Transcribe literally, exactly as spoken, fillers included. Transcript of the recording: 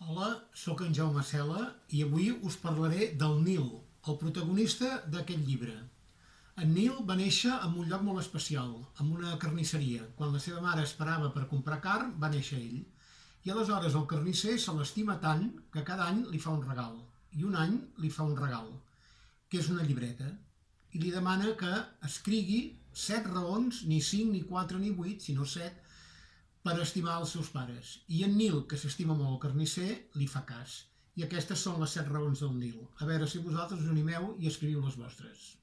Hola, sóc en Jaume Cela i avui us parlaré del Nil, el protagonista d'aquest llibre. En Nil va néixer en un lloc molt especial, en una carnisseria. Quan la seva mare esperava per comprar carn, va néixer ell. I aleshores el carnisser se l'estima tant que cada any li fa un regal. I un any li fa un regal, que és una llibreta. I li demana que escrigui set raons, ni cinc, ni quatre, ni vuit, sinó set, per estimar els seus pares. I en Nil, que s'estima molt el carnisser, li fa cas. I aquestes són les set raons del Nil. A veure si vosaltres us animeu i escriviu les vostres.